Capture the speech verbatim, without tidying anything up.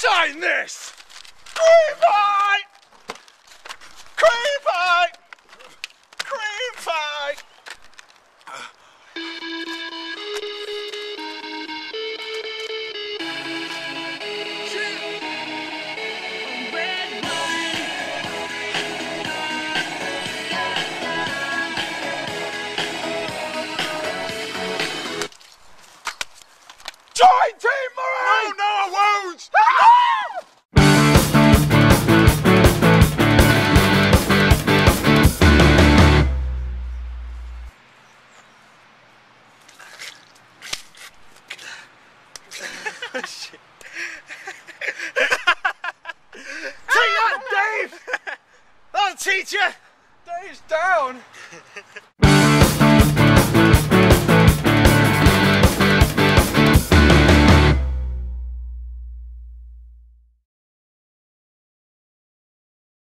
Sign this! Cream pie! Cream pie! Cream pie! Join Team Murray! No, no, I won't! Shit. Take that, Dave! That'll teach you! Dave's down!